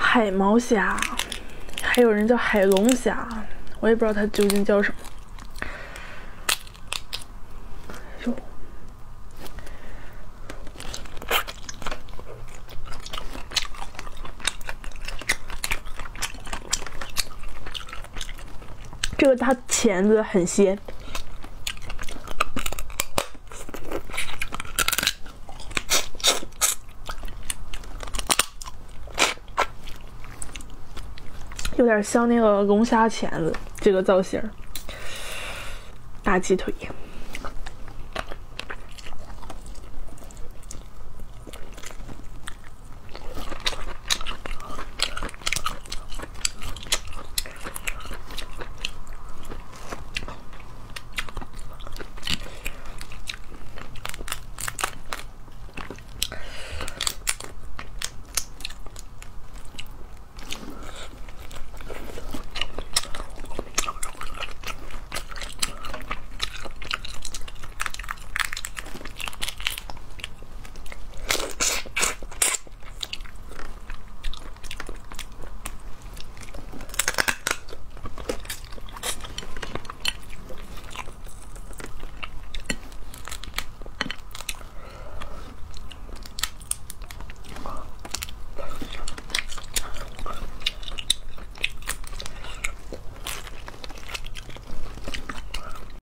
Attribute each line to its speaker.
Speaker 1: 海毛虾，还有人叫海龙虾，我也不知道它究竟叫什么。哟，这个它钳子很鲜。 有点像那个龙虾钳子，这个造型。大鸡腿。